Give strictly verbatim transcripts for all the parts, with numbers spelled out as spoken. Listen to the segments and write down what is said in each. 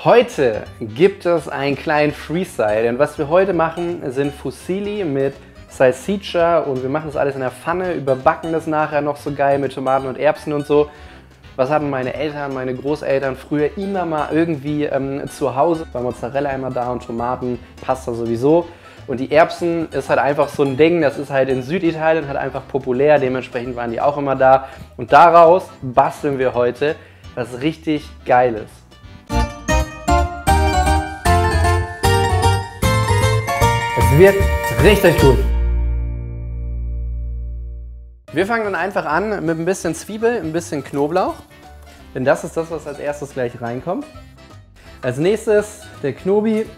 Heute gibt es einen kleinen Freestyle, denn was wir heute machen, sind Fusilli mit Salsiccia und wir machen das alles in der Pfanne, überbacken das nachher noch so geil mit Tomaten und Erbsen und so. Was hatten meine Eltern, meine Großeltern früher immer mal irgendwie ähm, zu Hause? War Mozzarella immer da und Tomaten, Pasta sowieso. Und die Erbsen ist halt einfach so ein Ding, das ist halt in Süditalien halt einfach populär, dementsprechend waren die auch immer da. Und daraus basteln wir heute was richtig Geiles. Es wird richtig gut. Wir fangen dann einfach an mit ein bisschen Zwiebel, ein bisschen Knoblauch, denn das ist das, was als erstes gleich reinkommt. Als nächstes der Knobi.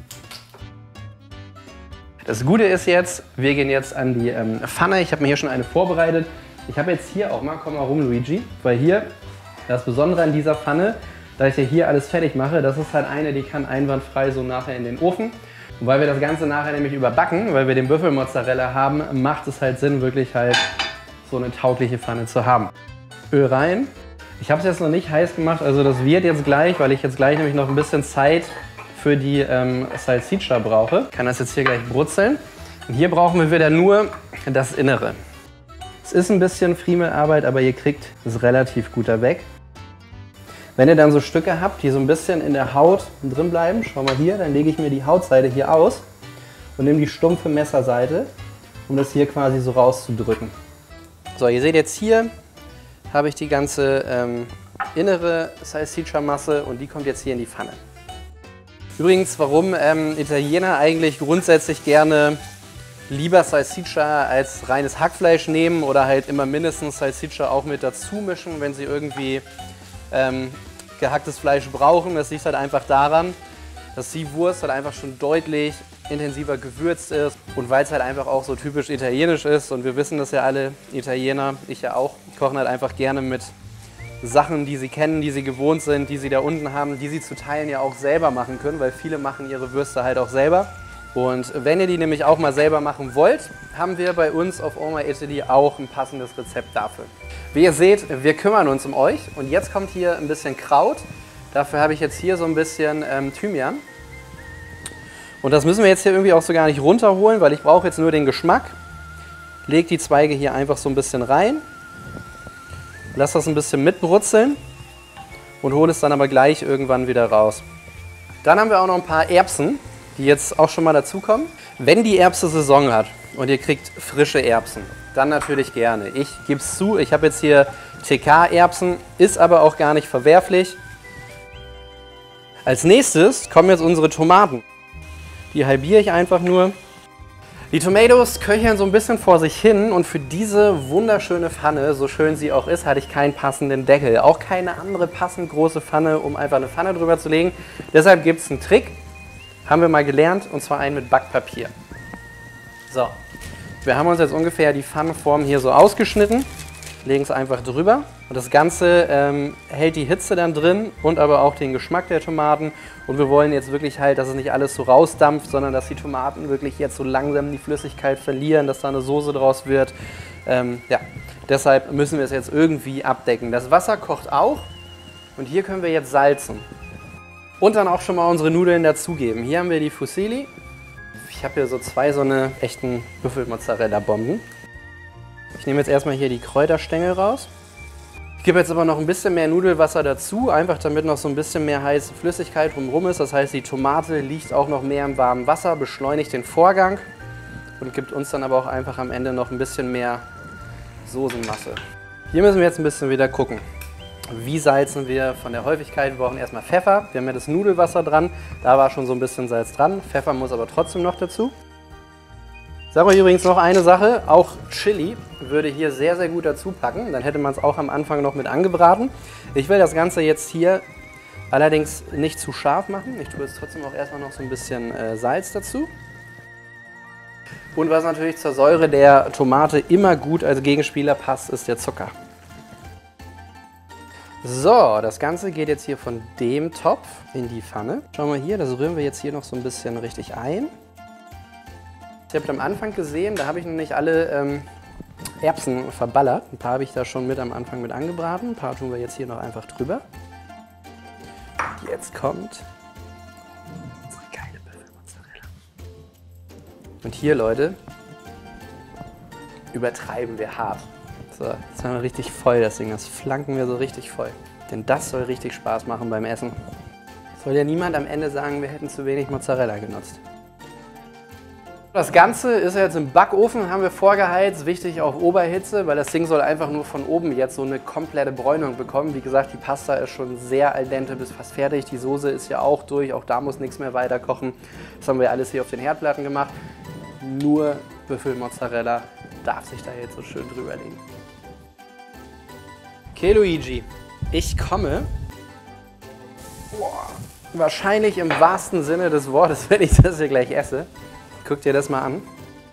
Das Gute ist jetzt, wir gehen jetzt an die ähm, Pfanne. Ich habe mir hier schon eine vorbereitet. Ich habe jetzt hier auch mal, komm mal rum Luigi, weil hier das Besondere an dieser Pfanne, da ich ja hier alles fertig mache, das ist halt eine, die kann einwandfrei so nachher in den Ofen. Und weil wir das Ganze nachher nämlich überbacken, weil wir den Büffelmozzarella haben, macht es halt Sinn, wirklich halt so eine taugliche Pfanne zu haben. Öl rein. Ich habe es jetzt noch nicht heiß gemacht, also das wird jetzt gleich, weil ich jetzt gleich nämlich noch ein bisschen Zeit für die ähm, Salsiccia brauche. Ich kann das jetzt hier gleich brutzeln. Und hier brauchen wir wieder nur das Innere. Es ist ein bisschen Friemelarbeit, aber ihr kriegt es relativ gut da weg. Wenn ihr dann so Stücke habt, die so ein bisschen in der Haut drin bleiben, schau mal hier, dann lege ich mir die Hautseite hier aus und nehme die stumpfe Messerseite, um das hier quasi so rauszudrücken. So, ihr seht jetzt hier, habe ich die ganze ähm, innere Salsiccia-Masse und die kommt jetzt hier in die Pfanne. Übrigens, warum ähm, Italiener eigentlich grundsätzlich gerne lieber Salsiccia als reines Hackfleisch nehmen oder halt immer mindestens Salsiccia auch mit dazu mischen, wenn sie irgendwie ähm, gehacktes Fleisch brauchen. Das liegt halt einfach daran, dass die Wurst halt einfach schon deutlich intensiver gewürzt ist und weil es halt einfach auch so typisch italienisch ist und wir wissen das ja alle, Italiener, ich ja auch, kochen halt einfach gerne mit Sachen, die sie kennen, die sie gewohnt sind, die sie da unten haben, die sie zu Teilen ja auch selber machen können, weil viele machen ihre Würste halt auch selber. Und wenn ihr die nämlich auch mal selber machen wollt, haben wir bei uns auf Oh My Italy auch ein passendes Rezept dafür. Wie ihr seht, wir kümmern uns um euch und jetzt kommt hier ein bisschen Kraut. Dafür habe ich jetzt hier so ein bisschen ähm, Thymian. Und das müssen wir jetzt hier irgendwie auch so gar nicht runterholen, weil ich brauche jetzt nur den Geschmack. Leg die Zweige hier einfach so ein bisschen rein. Lass das ein bisschen mitbrutzeln und hole es dann aber gleich irgendwann wieder raus. Dann haben wir auch noch ein paar Erbsen, die jetzt auch schon mal dazukommen. Wenn die Erbse Saison hat und ihr kriegt frische Erbsen, dann natürlich gerne. Ich gebe es zu, ich habe jetzt hier T K-Erbsen, ist aber auch gar nicht verwerflich. Als nächstes kommen jetzt unsere Tomaten. Die halbiere ich einfach nur. Die Tomatoes köcheln so ein bisschen vor sich hin und für diese wunderschöne Pfanne, so schön sie auch ist, hatte ich keinen passenden Deckel. Auch keine andere passend große Pfanne, um einfach eine Pfanne drüber zu legen. Deshalb gibt es einen Trick, haben wir mal gelernt, und zwar einen mit Backpapier. So, wir haben uns jetzt ungefähr die Pfannenform hier so ausgeschnitten, legen es einfach drüber. Und das Ganze ähm, hält die Hitze dann drin und aber auch den Geschmack der Tomaten. Und wir wollen jetzt wirklich halt, dass es nicht alles so rausdampft, sondern dass die Tomaten wirklich jetzt so langsam die Flüssigkeit verlieren, dass da eine Soße draus wird. Ähm, ja, deshalb müssen wir es jetzt irgendwie abdecken. Das Wasser kocht auch und hier können wir jetzt salzen. Und dann auch schon mal unsere Nudeln dazugeben. Hier haben wir die Fusilli. Ich habe hier so zwei so eine echten Büffelmozzarella-Bomben. Ich nehme jetzt erstmal hier die Kräuterstängel raus. Ich gebe jetzt aber noch ein bisschen mehr Nudelwasser dazu, einfach damit noch so ein bisschen mehr heiße Flüssigkeit drumherum ist. Das heißt, die Tomate liegt auch noch mehr im warmen Wasser, beschleunigt den Vorgang und gibt uns dann aber auch einfach am Ende noch ein bisschen mehr Soßenmasse. Hier müssen wir jetzt ein bisschen wieder gucken. Wie salzen wir von der Häufigkeit? Wir brauchen erstmal Pfeffer. Wir haben ja das Nudelwasser dran, da war schon so ein bisschen Salz dran. Pfeffer muss aber trotzdem noch dazu. Ich sage euch übrigens noch eine Sache, auch Chili würde hier sehr, sehr gut dazu packen. Dann hätte man es auch am Anfang noch mit angebraten. Ich will das Ganze jetzt hier allerdings nicht zu scharf machen. Ich tue jetzt trotzdem auch erstmal noch so ein bisschen äh, Salz dazu. Und was natürlich zur Säure der Tomate immer gut als Gegenspieler passt, ist der Zucker. So, das Ganze geht jetzt hier von dem Topf in die Pfanne. Schauen wir hier, das rühren wir jetzt hier noch so ein bisschen richtig ein. Ihr habt am Anfang gesehen, da habe ich noch nicht alle ähm, Erbsen verballert. Ein paar habe ich da schon mit am Anfang mit angebraten. Ein paar tun wir jetzt hier noch einfach drüber. Jetzt kommt Und hier, Leute, übertreiben wir hart. So, jetzt machen wir richtig voll das Ding, das flanken wir so richtig voll. Denn das soll richtig Spaß machen beim Essen. Soll ja niemand am Ende sagen, wir hätten zu wenig Mozzarella genutzt. Das Ganze ist jetzt im Backofen, haben wir vorgeheizt, wichtig auf Oberhitze, weil das Ding soll einfach nur von oben jetzt so eine komplette Bräunung bekommen. Wie gesagt, die Pasta ist schon sehr al dente bis fast fertig, die Soße ist ja auch durch, auch da muss nichts mehr weiter kochen. Das haben wir alles hier auf den Herdplatten gemacht. Nur Büffelmozzarella darf sich da jetzt so schön drüber legen. Okay, Luigi, ich komme boah, wahrscheinlich im wahrsten Sinne des Wortes, wenn ich das hier gleich esse. Guck dir das mal an.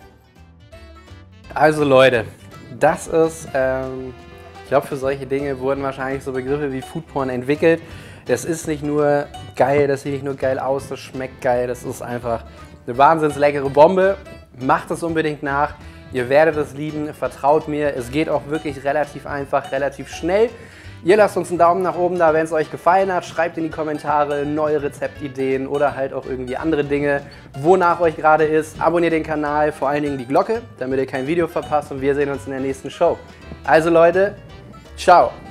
Also Leute, das ist, ähm, ich glaube für solche Dinge wurden wahrscheinlich so Begriffe wie Foodporn entwickelt. Das ist nicht nur geil, das sieht nicht nur geil aus, das schmeckt geil, das ist einfach eine wahnsinns leckere Bombe. Macht es unbedingt nach, ihr werdet es lieben, vertraut mir, es geht auch wirklich relativ einfach, relativ schnell. Ihr lasst uns einen Daumen nach oben da, wenn es euch gefallen hat. Schreibt in die Kommentare neue Rezeptideen oder halt auch irgendwie andere Dinge, wonach euch gerade ist. Abonniert den Kanal, vor allen Dingen die Glocke, damit ihr kein Video verpasst und wir sehen uns in der nächsten Show. Also Leute, ciao!